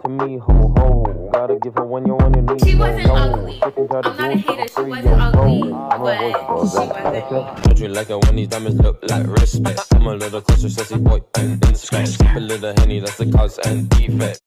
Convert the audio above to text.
to me, ho ho. Gotta give her when you're on your knees. She wasn't ugly. I'm not a hater. She wasn't ugly, but she wasn't. Don't you like it when these diamonds look like respect? I'm a little closer, sassy boy, and inspect. Sip a little Henny, that's the cause and defect.